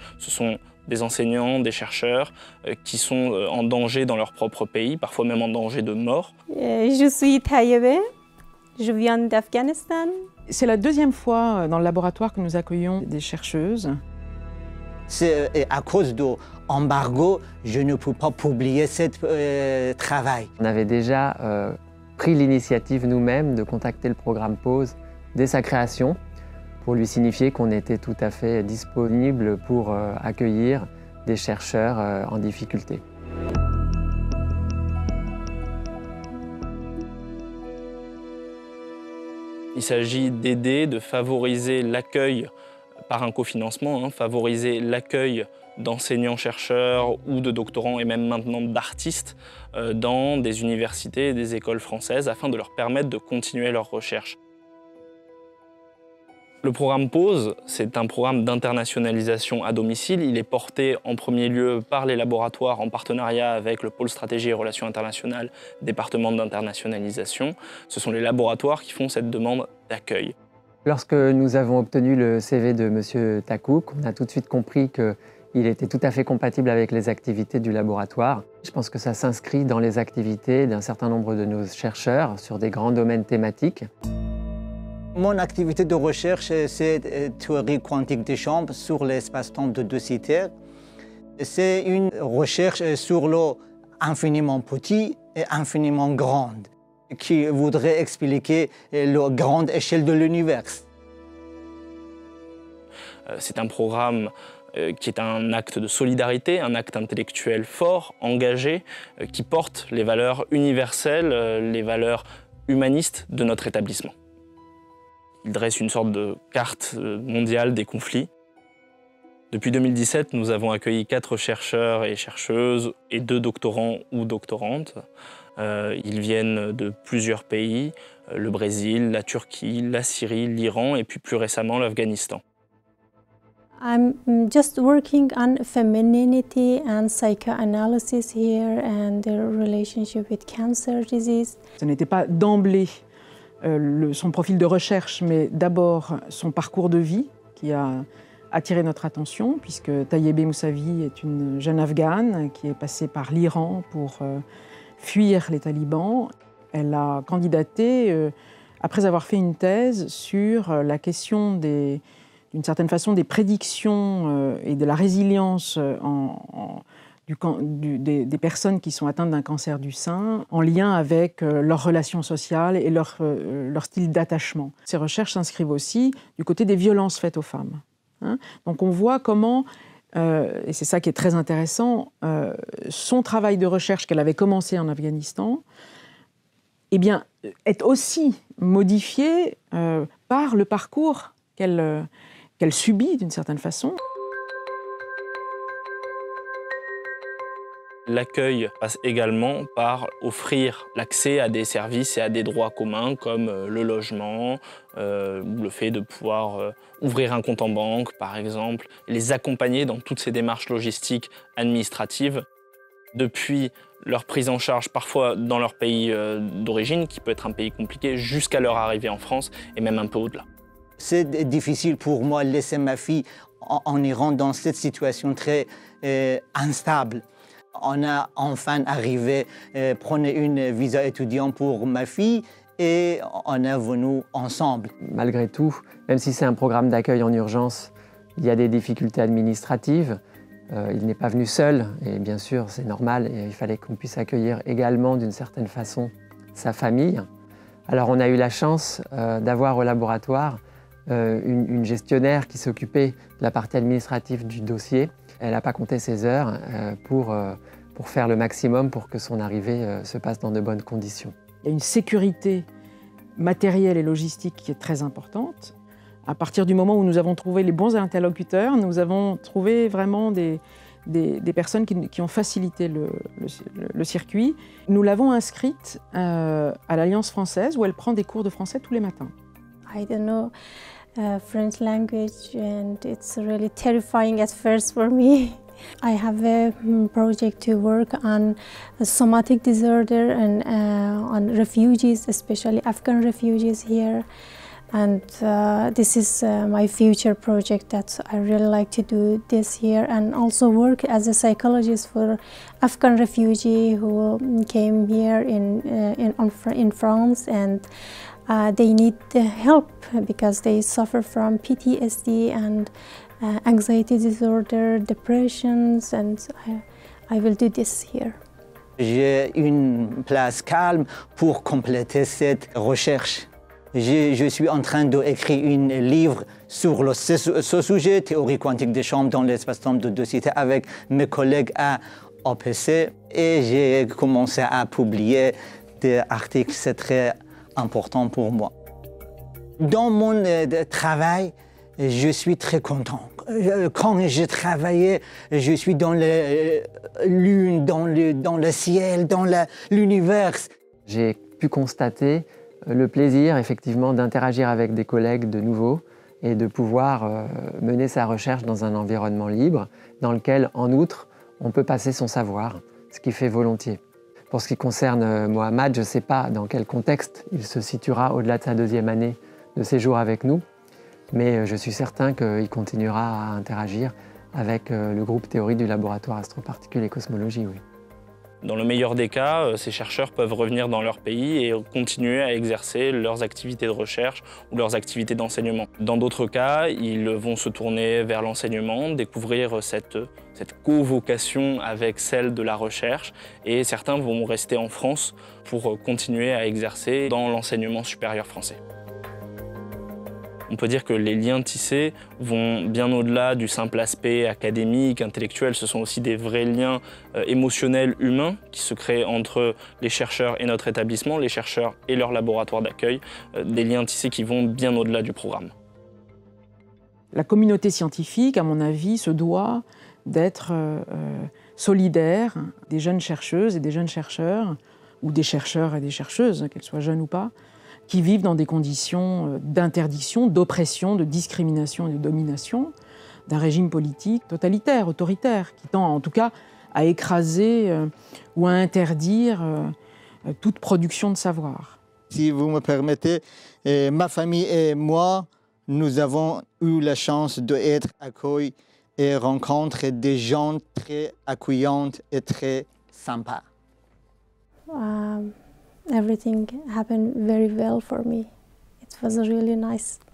Ce sont des enseignants, des chercheurs qui sont en danger dans leur propre pays, parfois même en danger de mort. Je suis Taïebe, je viens d'Afghanistan. C'est la deuxième fois dans le laboratoire que nous accueillons des chercheuses. C'est à cause de l'embargo, je ne peux pas publier ce travail. On avait déjà pris l'initiative nous-mêmes de contacter le programme PAUSE dès sa création pour lui signifier qu'on était tout à fait disponible pour accueillir des chercheurs en difficulté. Il s'agit d'aider, de favoriser l'accueil par un cofinancement, favoriser l'accueil d'enseignants-chercheurs ou de doctorants et même maintenant d'artistes dans des universités et des écoles françaises afin de leur permettre de continuer leurs recherches. Le programme PAUSE, c'est un programme d'internationalisation à domicile. Il est porté en premier lieu par les laboratoires en partenariat avec le pôle stratégie et relations internationales, département d'internationalisation. Ce sont les laboratoires qui font cette demande d'accueil. Lorsque nous avons obtenu le CV de M. Takouk, on a tout de suite compris qu'il était tout à fait compatible avec les activités du laboratoire. Je pense que ça s'inscrit dans les activités d'un certain nombre de nos chercheurs sur des grands domaines thématiques. Mon activité de recherche, c'est théorie quantique des champs sur l'espace-temps de De Sitter. C'est une recherche sur l'infiniment petit et infiniment grande, qui voudrait expliquer la grande échelle de l'univers. C'est un programme qui est un acte de solidarité, un acte intellectuel fort, engagé, qui porte les valeurs universelles, les valeurs humanistes de notre établissement. Il dresse une sorte de carte mondiale des conflits. Depuis 2017, nous avons accueilli 4 chercheurs et chercheuses et 2 doctorants ou doctorantes. Ils viennent de plusieurs pays, le Brésil, la Turquie, la Syrie, l'Iran et puis plus récemment l'Afghanistan. I'm just working on femininity and psychoanalysis here and their relationship with cancer disease. Ce n'était pas d'emblée son profil de recherche, mais d'abord son parcours de vie qui a attiré notre attention, puisque Taïebe Moussavi est une jeune Afghane qui est passée par l'Iran pour fuir les talibans. Elle a candidaté après avoir fait une thèse sur la question d'une certaine façon des prédictions et de la résilience des personnes qui sont atteintes d'un cancer du sein en lien avec leurs relations sociales et leur style d'attachement. Ces recherches s'inscrivent aussi du côté des violences faites aux femmes. Donc on voit comment, et c'est ça qui est très intéressant, son travail de recherche qu'elle avait commencé en Afghanistan est aussi modifié par le parcours qu'elle subit d'une certaine façon. L'accueil passe également par offrir l'accès à des services et à des droits communs comme le logement, le fait de pouvoir ouvrir un compte en banque par exemple, les accompagner dans toutes ces démarches logistiques administratives depuis leur prise en charge parfois dans leur pays d'origine, qui peut être un pays compliqué, jusqu'à leur arrivée en France et même un peu au-delà. C'est difficile pour moi de laisser ma fille en Iran dans cette situation très instable. On a enfin arrivé à prendre une visa étudiant pour ma fille et on est venu ensemble. Malgré tout, même si c'est un programme d'accueil en urgence, il y a des difficultés administratives. Il n'est pas venu seul et bien sûr c'est normal et il fallait qu'on puisse accueillir également d'une certaine façon sa famille. Alors on a eu la chance d'avoir au laboratoire une gestionnaire qui s'occupait de la partie administrative du dossier. Elle n'a pas compté ses heures pour faire le maximum pour que son arrivée se passe dans de bonnes conditions. Il y a une sécurité matérielle et logistique qui est très importante. À partir du moment où nous avons trouvé les bons interlocuteurs, nous avons trouvé vraiment des personnes qui ont facilité le circuit. Nous l'avons inscrite à l'Alliance française où elle prend des cours de français tous les matins. I don't know French language and it's really terrifying at first for me. I have a project to work on a somatic disorder and on refugees, especially Afghan refugees here. And this is my future project that I really like to do this year, and also work as a psychologist for Afghan refugees who came here in France, and they need help because they suffer from PTSD and anxiety disorder, depressions, and I will do this here. J'ai une place calme pour compléter cette recherche. Je suis en train d'écrire un livre sur ce sujet, théorie quantique des champs dans l'espace-temps de deux cités, avec mes collègues à OPC. Et j'ai commencé à publier des articles, c'est très important pour moi. Dans mon travail, je suis très content. Quand je travaillais, je suis dans la lune, dans le ciel, dans l'univers. J'ai pu constater le plaisir, effectivement, d'interagir avec des collègues de nouveau et de pouvoir mener sa recherche dans un environnement libre, dans lequel, en outre, on peut passer son savoir, ce qu'il fait volontiers. Pour ce qui concerne Mohamed, je ne sais pas dans quel contexte il se situera au-delà de sa deuxième année de séjour avec nous, mais je suis certain qu'il continuera à interagir avec le groupe théorie du laboratoire astroparticules et cosmologie, oui. Dans le meilleur des cas, ces chercheurs peuvent revenir dans leur pays et continuer à exercer leurs activités de recherche ou leurs activités d'enseignement. Dans d'autres cas, ils vont se tourner vers l'enseignement, découvrir cette co-vocation avec celle de la recherche, et certains vont rester en France pour continuer à exercer dans l'enseignement supérieur français. On peut dire que les liens tissés vont bien au-delà du simple aspect académique, intellectuel. Ce sont aussi des vrais liens émotionnels, humains, qui se créent entre les chercheurs et notre établissement, les chercheurs et leur laboratoire d'accueil, des liens tissés qui vont bien au-delà du programme. La communauté scientifique, à mon avis, se doit d'être solidaire des jeunes chercheuses et des jeunes chercheurs, ou des chercheurs et des chercheuses, qu'elles soient jeunes ou pas, qui vivent dans des conditions d'interdiction, d'oppression, de discrimination et de domination d'un régime politique totalitaire, autoritaire, qui tend en tout cas à écraser ou à interdire toute production de savoir. Si vous me permettez, ma famille et moi, nous avons eu la chance d'être accueillis et rencontrer des gens très accueillants et très sympas. Everything happened very well for me. It was really nice.